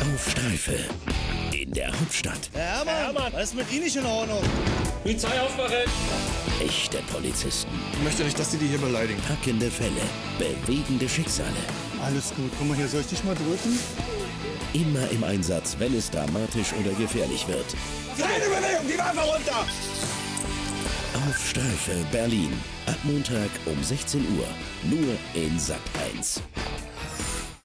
Auf Streife. In der Hauptstadt. Herr Hermann, was ist mit Ihnen nicht in Ordnung? Polizei aufmachen! Echte Polizisten. Ich möchte nicht, dass Sie die hier beleidigen. Packende Fälle. Bewegende Schicksale. Alles gut, komm mal hier, soll ich dich mal drücken? Immer im Einsatz, wenn es dramatisch oder gefährlich wird. Keine Bewegung, die Waffe runter! Auf Streife Berlin. Ab Montag um 16 Uhr. Nur in Sat 1.